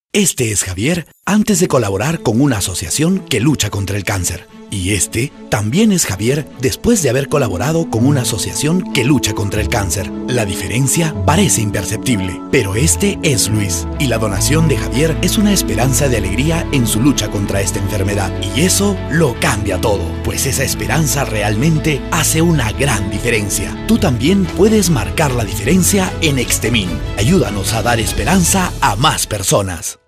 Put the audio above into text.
Este es Javier antes de colaborar con una asociación que lucha contra el cáncer. Y este también es Javier después de haber colaborado con una asociación que lucha contra el cáncer. La diferencia parece imperceptible, pero este es Luis. Y la donación de Javier es una esperanza de alegría en su lucha contra esta enfermedad. Y eso lo cambia todo, pues esa esperanza realmente hace una gran diferencia. Tú también puedes marcar la diferencia en Extemin. Ayúdanos a dar esperanza a más personas.